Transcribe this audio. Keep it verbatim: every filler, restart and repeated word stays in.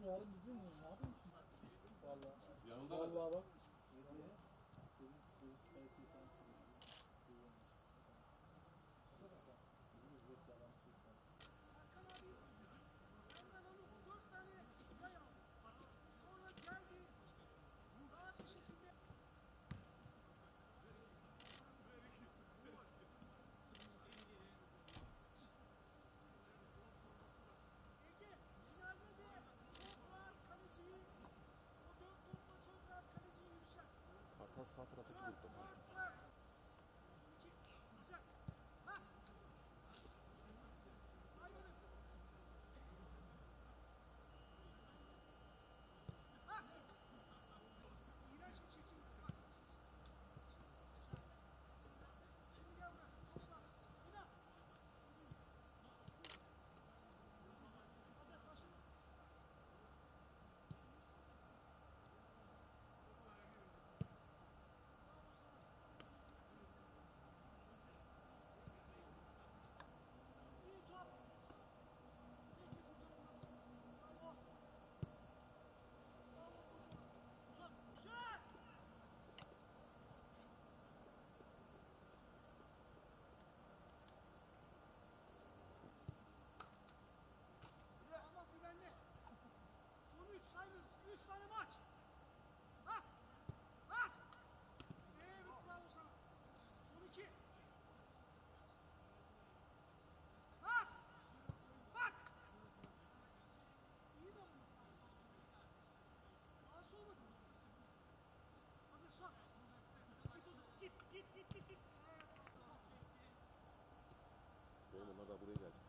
yarın bizim mi? Ne yapıyorsun? Vallahi. Yanında Vallahi bak. Serkan abi senden alıp dört tane yay aldı. Sonra geldi rahat bir şekilde Ege finalde de çok rahat kaleciyi o dört topla çok rahat kaleciyi yükselt. Kartal sağ tarafa Dört, çıkıyor. dört, dört. İki, güzel. Bas. Saymadım. Bas. İğrenç bir çekim. Bak. Şimdi gel buraya. Topla. Oyna. Hazır. Başla. İyi top. Tek bir kurtarma. Bravo. Bravo. Uzak. Güzel. Tamam güvenli. Son üç sayın. Üç tane maç. Bas. Bas. Evet bravo sana. Son iki. Bas. Bak. İyi mi oldu? Ağası olmadı mı? Hazır son. Git uzun. Git git git git. git. Evet. Oğlum onlar da buraya geldi.